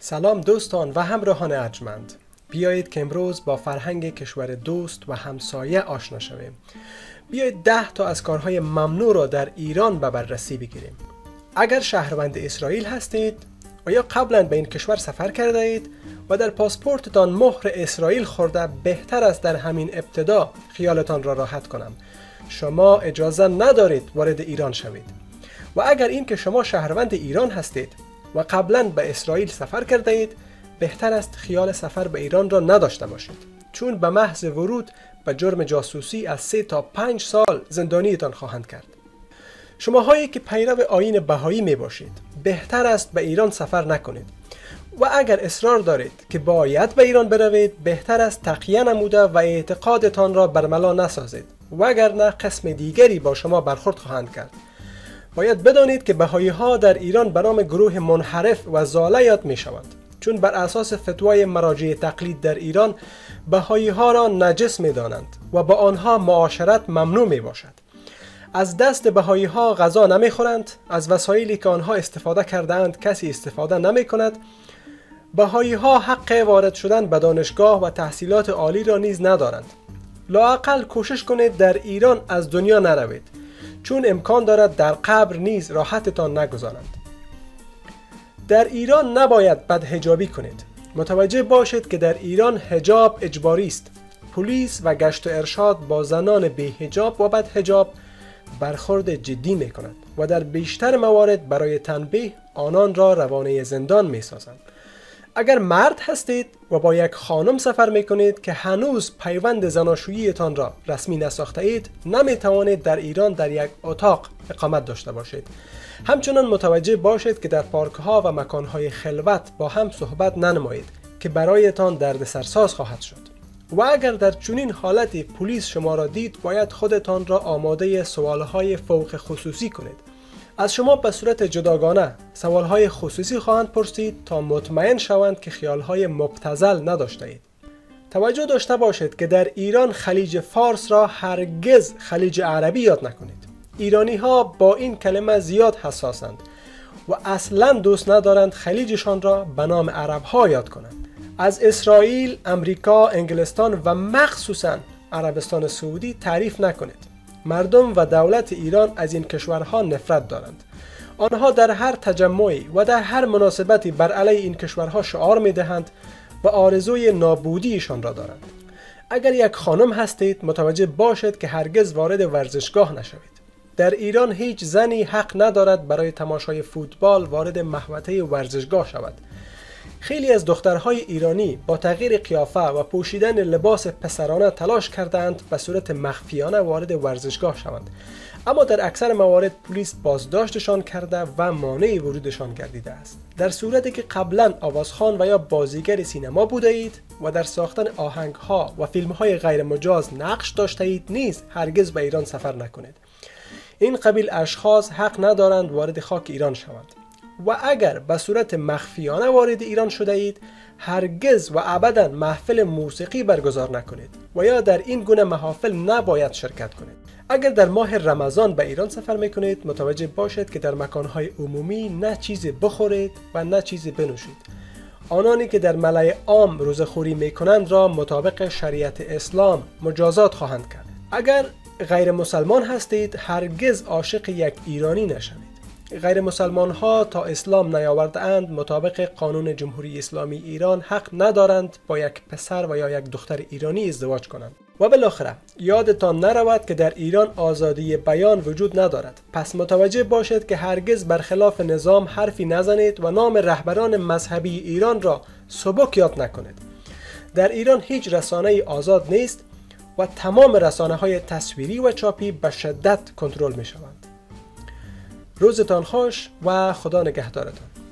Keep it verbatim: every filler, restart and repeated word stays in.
سلام دوستان و همراهان ارجمند. بیایید که امروز با فرهنگ کشور دوست و همسایه آشنا شویم. بیایید ده تا از کارهای ممنوع را در ایران به بررسی بگیریم. اگر شهروند اسرائیل هستید و یا قبلا به این کشور سفر کرده اید و در پاسپورتتان مهر اسرائیل خورده، بهتر است در همین ابتدا خیالتان را راحت کنم. شما اجازه ندارید وارد ایران شوید. و اگر این که شما شهروند ایران هستید و قبلا به اسرائیل سفر کرده اید، بهتر است خیال سفر به ایران را نداشته باشید، چون به محض ورود به جرم جاسوسی از سه تا پنج سال زندانیتان خواهند کرد. شماهایی که پیرو آیین بهایی می باشید، بهتر است به ایران سفر نکنید. و اگر اصرار دارید که باید به ایران بروید، بهتر است تقیه نموده و اعتقادتان را برملا نسازید، وگرنه قسم دیگری با شما برخورد خواهند کرد. باید بدانید که بهایی ها در ایران به نام گروه منحرف و ضاله یاد می شوند، چون بر اساس فتوای مراجع تقلید در ایران بهایی ها را نجس می دانند و با آنها معاشرت ممنوع می باشد. از دست بهایی ها غذا نمی خورند، از وسایلی که آنها استفاده کرده اند کسی استفاده نمی کند. بهایی ها حق وارد شدن به دانشگاه و تحصیلات عالی را نیز ندارند. لااقل کوشش کنید در ایران از دنیا نروید، چون امکان دارد در قبر نیز راحتتان نگذارند. در ایران نباید بدحجابی کنید. متوجه باشید که در ایران حجاب اجباری است. پلیس و گشت و ارشاد با زنان بی‌حجاب و بدحجاب برخورد جدی می کند و در بیشتر موارد برای تنبیه آنان را روانه زندان می سازند. اگر مرد هستید و با یک خانم سفر می کنید که هنوز پیوند زناشوییتان را رسمی نساخته اید، نمی توانید در ایران در یک اتاق اقامت داشته باشید. همچنان متوجه باشید که در پارک ها و مکان های خلوت با هم صحبت ننمایید که برایتان دردسرساز خواهد شد. و اگر در چنین حالتی پلیس شما را دید، باید خودتان را آماده سوالهای فوق خصوصی کنید. از شما به صورت جداگانه سوالهای خصوصی خواهند پرسید تا مطمئن شوند که خیالهای مبتذل نداشته اید. توجه داشته باشید که در ایران خلیج فارس را هرگز خلیج عربی یاد نکنید. ایرانی ها با این کلمه زیاد حساسند و اصلا دوست ندارند خلیجشان را به نام عرب ها یاد کنند. از اسرائیل، امریکا، انگلستان و مخصوصا عربستان سعودی تعریف نکنید. مردم و دولت ایران از این کشورها نفرت دارند. آنها در هر تجمعی و در هر مناسبتی بر علیه این کشورها شعار می دهند و آرزوی نابودیشان را دارند. اگر یک خانم هستید، متوجه باشید که هرگز وارد ورزشگاه نشوید. در ایران هیچ زنی حق ندارد برای تماشای فوتبال وارد محوطه ورزشگاه شود. خیلی از دخترهای ایرانی با تغییر قیافه و پوشیدن لباس پسرانه تلاش کردند به صورت مخفیانه وارد ورزشگاه شوند، اما در اکثر موارد پلیس بازداشتشان کرده و مانع ورودشان گردیده است. در صورتی که قبلا آوازخوان و یا بازیگر سینما بوده اید و در ساختن آهنگها و فیلمهای غیر مجاز نقش داشته اید، نیز هرگز به ایران سفر نکنید. این قبیل اشخاص حق ندارند وارد خاک ایران شوند. و اگر به صورت مخفیانه وارد ایران شده اید، هرگز و ابدا محفل موسیقی برگزار نکنید و یا در این گونه محافل نباید شرکت کنید. اگر در ماه رمضان به ایران سفر میکنید، متوجه باشید که در مکانهای عمومی نه چیزی بخورید و نه چیزی بنوشید. آنانی که در ملأ عام روزخوری میکنند را مطابق شریعت اسلام مجازات خواهند کرد. اگر غیر مسلمان هستید، هرگز عاشق یک ایرانی نشوید. غیر مسلمان ها تا اسلام نیاورده اند، مطابق قانون جمهوری اسلامی ایران حق ندارند با یک پسر و یا یک دختر ایرانی ازدواج کنند. و بالاخره یادتان نرود که در ایران آزادی بیان وجود ندارد. پس متوجه باشید که هرگز برخلاف نظام حرفی نزنید و نام رهبران مذهبی ایران را سبک یاد نکنید. در ایران هیچ رسانه‌ای آزاد نیست و تمام رسانه های تصویری و چاپی به شدت کنترل می شوند. روزتان خوش و خدا نگهدارتان.